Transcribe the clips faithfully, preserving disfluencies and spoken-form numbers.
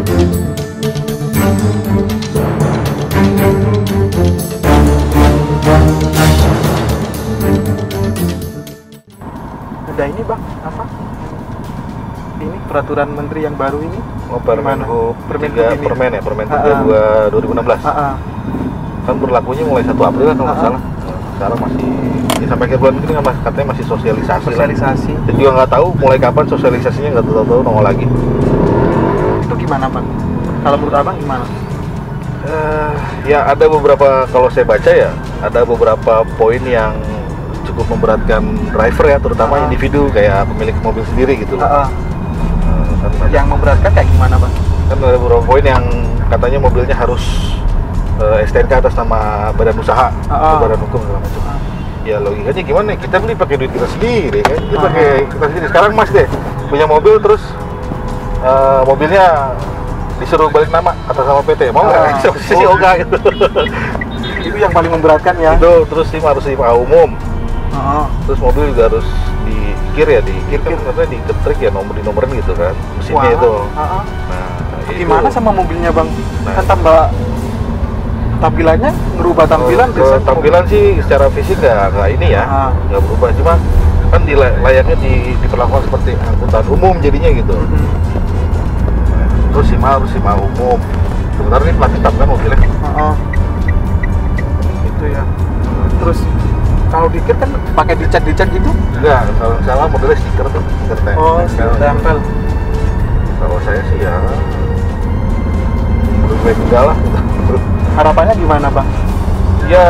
Udah ini bang, apa? Ini peraturan menteri yang baru ini? Oh, Permen Hub Permen tiga, Hub ini. Permen ya, Permen tiga dua ribu enam belas. Ah, ah. Kan berlakunya mulai satu April kan kalau nggak Ah, ah. salah. Sekarang masih ya, sampai akhir bulan ini kan mas- katanya masih sosialisasi. Sosialisasi. Lah. Dan juga nggak tahu mulai kapan sosialisasinya, nggak tahu-tahu nongol lagi. Itu gimana bang? Kalau menurut abang gimana? Uh, ya ada beberapa, kalau saya baca ya ada beberapa poin yang cukup memberatkan driver ya, terutama Ah. individu kayak pemilik mobil sendiri gitu loh. Ah, ah. Uh, kan ada- Yang memberatkan kayak gimana bang? kan ada beberapa poin yang katanya mobilnya harus uh, S T N K atas nama badan usaha, Ah, ah. atau badan hukum segala macam. Ya logikanya gimana? Kita beli pakai duit kita sendiri kan? Kita Ah. pakai kita sendiri. Sekarang Mas deh punya mobil terus uh, mobilnya disuruh balik nama atas nama P T, mau nggak? Ah. Saya sih Oh. oga gitu. Itu yang paling memberatkan ya? Itu terus SIM harus SIM umum. Ah, ah. Terus mobil juga harus dikir ya, dikir kan katanya diketrik ya, nomor di nomorin gitu kan mesinnya Wah. itu. Ah, ah. Nah, itu. Gimana sama mobilnya bang? Nah. Kan tambah tampilannya, ngerubah tampilan Oh, biasanya tampilan sih secara fisik nggak nggak ini ya, Ah. nggak berubah, cuma kan di layaknya di, diperlakukan seperti angkutan umum jadinya gitu. Mm-hmm. Terus SIM harus SIM umum. Sebenarnya ini plat hitam kan mobilnya. Ah, ah. Itu ya. Terus kalau dikit kan pakai dicat-dicat gitu? Enggak, kalau salah modelnya stiker tuh, stiker tem- Oh, stiker tempel. Kalau saya sih ya lebih baik enggak lah gitu. Harapannya gimana bang? Ya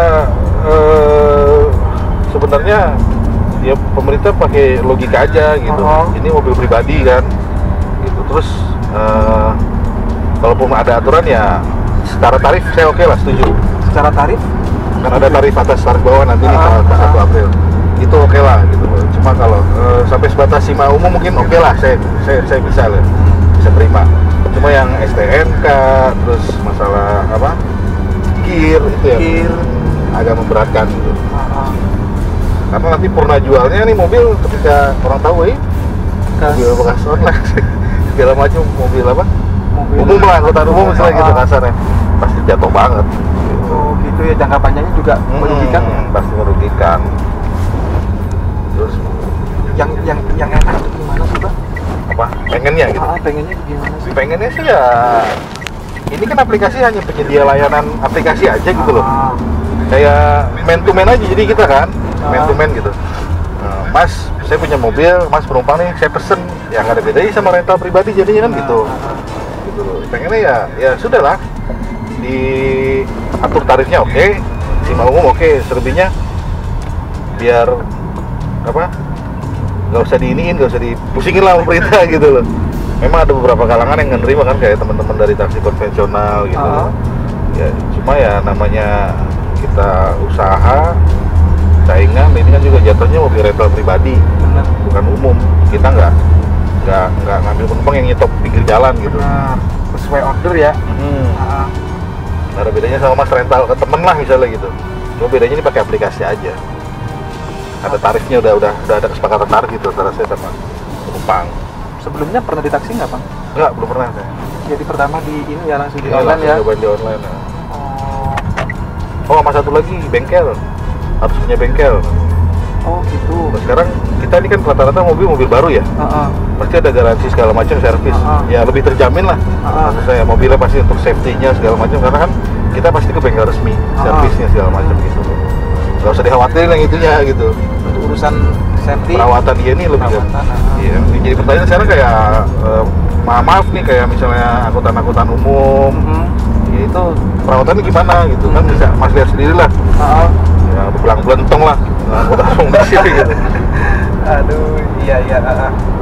eh, sebenarnya ya pemerintah pakai logika aja gitu. Oh. Ini mobil pribadi kan, gitu. Terus eh, kalaupun ada aturan ya secara tarif saya oke lah, setuju. Secara tarif? Kan ada tarif atas, tarif bawah nanti nih Ah, tanggal satu ah. April. Itu oke lah gitu. Cuma kalau eh, sampai sebatas SIM umum mungkin oke lah, saya saya saya bisa lah, bisa terima. Cuma yang S T N K terus masalah apa? Kir itu ya. Kir. Agak memberatkan gitu. Ah, ah. Karena nanti purna jualnya nih mobil ketika orang tahu eh Kas- mobil bekas online segala macam mobil apa? mobil Umum lah, angkutan umum misalnya gitu Ah, ah. kasarnya. Pasti jatuh banget. Gitu. Oh gitu ya, jangka panjangnya juga Hmm, merugikan ya? pasti merugikan. Terus Yang yang yang enak itu gimana sih bang? apa? Pengennya gitu. Ah, pengennya gimana sih? Pengennya sih ya ini kan aplikasi hanya penyedia layanan aplikasi aja gitu loh. Ah, Kayak man to man aja jadi kita kan, Ah. man to man gitu. Nah, Mas, saya punya mobil, Mas penumpang nih, saya pesen, ya nggak ada bedanya sama rental pribadi jadinya kan gitu. ah, ah. Gitu loh. Pengennya ya, ya sudah lah, diatur tarifnya oke, SIM umum oke, selebihnya biar apa? Nggak usah diiniin, nggak usah dipusingin lah pemerintah gitu loh. Memang ada beberapa kalangan yang nggak nerima kan, kayak teman-teman dari taksi konvensional gitu. Ah. loh. Ya cuma ya namanya kita usaha saingan, ini kan juga jatuhnya mobil rental pribadi, Benar. bukan umum. Kita nggak nggak nggak ngambil penumpang yang nyetop pinggir jalan gitu. Nah, sesuai order ya. Hmm. Ah, Nggak ada bedanya sama mas rental ke temen lah misalnya gitu. Cuma bedanya ini pakai aplikasi aja. Ada tarifnya, udah udah udah ada kesepakatan tarif gitu antara saya sama penumpang. sebelumnya pernah di taksi nggak bang? Enggak, belum pernah saya. Jadi pertama di ini ya langsung di Ini online langsung ya. cobain di online. Ya. Oh, Oh, sama satu lagi bengkel. Harus punya bengkel. oh gitu. Nah, sekarang kita ini kan rata-rata mobil mobil baru ya. Ah, ah. Pasti ada garansi segala macam, servis. Ah, ah. Ya lebih terjamin lah. Ah, ah. Maksud saya mobilnya pasti untuk safety-nya segala macam, karena kan kita pasti ke bengkel resmi, Ah, ah. servisnya segala macam gitu. Gak usah dikhawatirin yang itunya gitu. Untuk urusan safety. Perawatan dia ini lebih kan. Perawatan, ah. Iya. Jadi pertanyaan sekarang kayak eh, maaf maaf nih kayak misalnya angkutan-angkutan umum, Mhm. ya itu perawatannya gimana gitu kan, bisa mas lihat sendiri lah. Ah, ah. Ya belang belentong lah, angkutan umum di sini gitu. Aduh, iya iya. ah, ah.